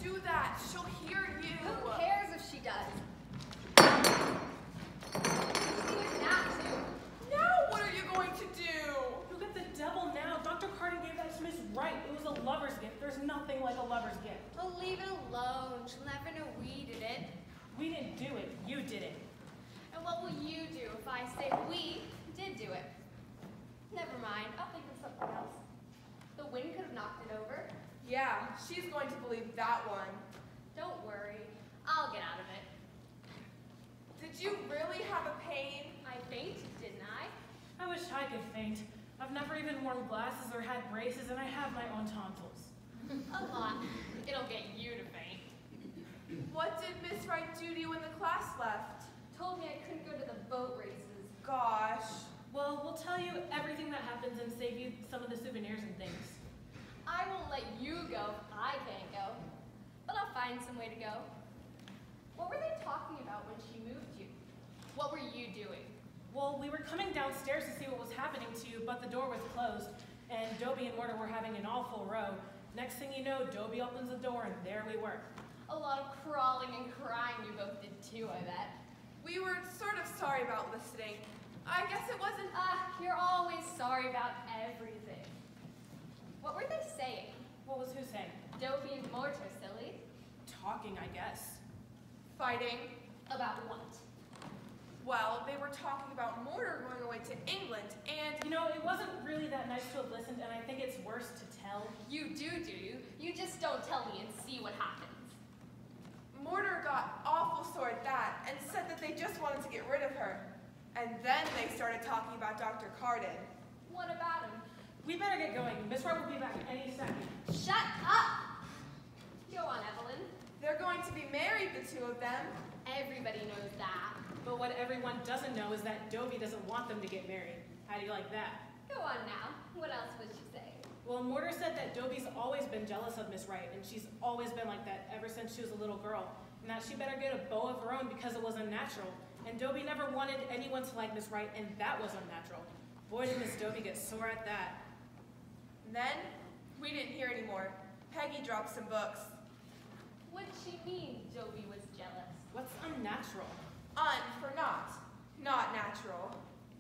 do that. She'll hear you. Who cares if she does? Now what are you going to do? Look at the devil now. Dr. Carden gave that to Miss Wright. It was a lover's gift. There's nothing like a lover's gift. Well, leave it alone. She'll never know we did it. We didn't do it. You did it. And what will you do if I say we did do it? Never mind. I'll think of something else. The wind could have knocked it over. Yeah, she's going to believe that one. Don't worry. I'll get out of it. Did you really have a pain? I fainted, didn't I? I wish I could faint. I've never even worn glasses or had braces, and I have my own tonsils. A lot. It'll get you to faint. What did Miss Wright do to you when the class left? Told me I couldn't go to the boat races. Gosh. Well, we'll tell you everything that happens and save you some of the souvenirs and things. I won't let you go if I can't go. But I'll find some way to go. What were they talking about when she moved you? What were you doing? Well, we were coming downstairs to see what was happening to you, but the door was closed, and Dobie and Mortar were having an awful row. Next thing you know, Dobie opens the door, and there we were. A lot of crawling and crying you both did too, I bet. We were sort of sorry about listening. I guess it wasn't... You're always sorry about everything. What were they saying? What was who saying? Dobie and Mortar, silly. Talking, I guess. Fighting. About what? Well, they were talking about Mortar going away to England, and... You know, it wasn't really that nice to have listened, and I think it's worse to tell. You do you? You just don't tell me and see what happens. Mortar got awful sore at that and said that they just wanted to get rid of her. And then they started talking about Dr. Carden. What about him? We better get going. Miss Wright will be back any second. Shut up! Go on, Evelyn. They're going to be married, the two of them. Everybody knows that. But what everyone doesn't know is that Dobie doesn't want them to get married. How do you like that? Go on now. What else would she say? Well, Mortar said that Dobie's always been jealous of Miss Wright, and she's always been like that ever since she was a little girl, and that she better get a beau of her own because it was unnatural. And Dobie never wanted anyone to like Miss Wright, and that was unnatural. Boy, did Miss Dobie get sore at that. And then, we didn't hear anymore. Peggy dropped some books. What did she mean Dobie was jealous? What's unnatural? Un for not. Not natural.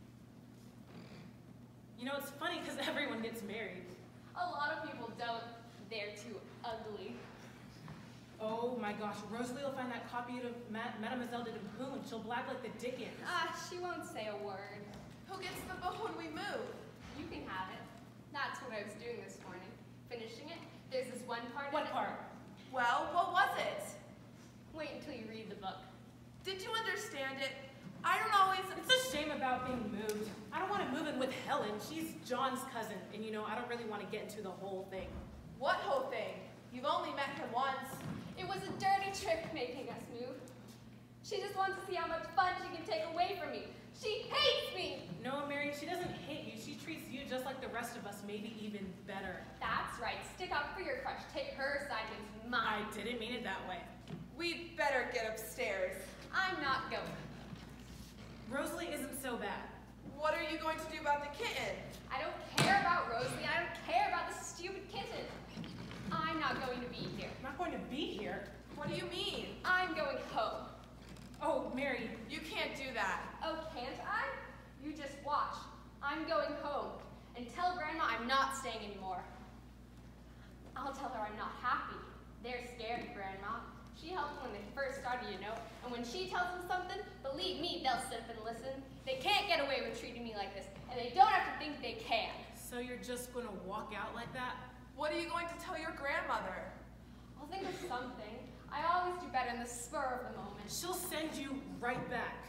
You know, it's funny because everyone gets married. A lot of people don't. They're too ugly. Oh my gosh, Rosalie will find that copy of Mademoiselle de Dupont and she'll black like the Dickens. She won't say a word. Who gets the book when we move? You can have it. That's what I was doing this morning. Finishing it. There's this one part. What part? Well, what was it? Wait until you read the book. Did you understand it? I don't always... It's a shame about being moved. I don't want to move in with Helen. She's John's cousin, and you know, I don't really want to get into the whole thing. What whole thing? You've only met him once. It was a dirty trick making us move. She just wants to see how much fun she can take away from me. She hates me! No, Mary, she doesn't hate you. She treats you just like the rest of us, maybe even better. That's right. Stick up for your crush. Take her side against I mine. didn't mean it that way. We'd better get upstairs. I'm not going. Rosalie isn't so bad. What are you going to do about the kitten? I don't care about Rosalie. I don't care about this stupid kitten. I'm not going to be here. I'm not going to be here. What do you mean? I'm going home. Oh, Mary. You can't do that. Oh, can't I? You just watch. I'm going home. And tell Grandma I'm not staying anymore. I'll tell her I'm not happy. They're scared, Grandma. She helped when they first started, you know. And when she tells them something, believe me, they'll sit up and listen. They can't get away with treating me like this. And they don't have to think they can. So you're just going to walk out like that? What are you going to tell your grandmother? I'll think of something. I always do better in the spur of the moment. She'll send you right back.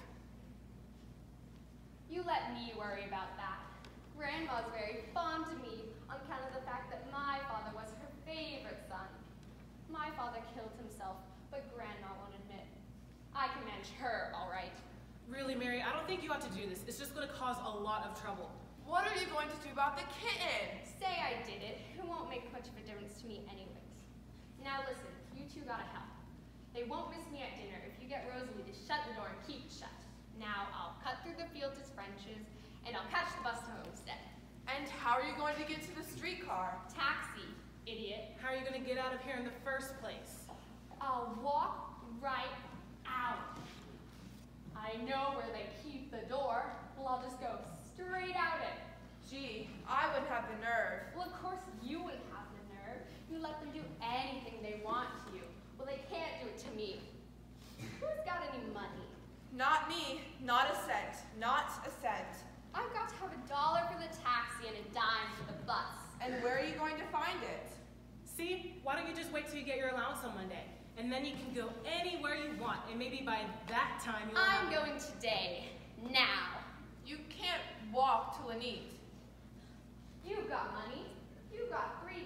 You let me worry about that. Grandma's very fond of me on account of the fact that my father was her favorite son. My father killed himself, but Grandma won't admit. I can manage her, all right. Really, Mary, I don't think you ought to do this. It's just going to cause a lot of trouble. What are you going to do about the kitten? Say I did it. It won't make much of a difference to me anyways. Now listen, you two gotta help. They won't miss me at dinner if you get Rosalie to shut the door and keep it shut. Now I'll cut through the field to French's, and I'll catch the bus to Homestead. And how are you going to get to the streetcar? Taxi, idiot. How are you going to get out of here in the first place? I'll walk right out. I know where they keep the door. Well, I'll just go straight out it. Gee, I wouldn't have the nerve. Well, of course you wouldn't have the nerve. You let them do anything they want to you. Well, they can't do it to me. Who's got any money? Not me. Not a cent. Not a cent. I've got to have $1 for the taxi and a dime for the bus. And where are you going to find it? See, why don't you just wait till you get your allowance on Monday? And then you can go anywhere you want, and maybe by that time you'll I'm have... going today. Now. You can't walk to Lanete. You've got money. You've got $3.25.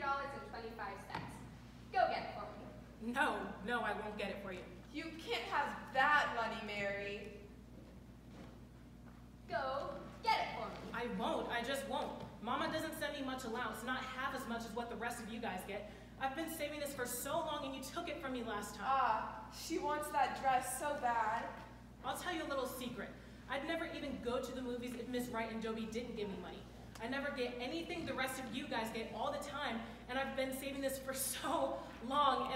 Go get it for me. No, I won't get it for you. You can't have that money, Mary. Go get it for me. I won't, I just won't. Mama doesn't send me much allowance, not half as much as what the rest of you guys get. I've been saving this for so long and you took it from me last time. She wants that dress so bad. I'll tell you a little secret. I'd never even go to the movies if Miss Wright and Dobie didn't give me money. I never get anything the rest of you guys get all the time, and I've been saving this for so long,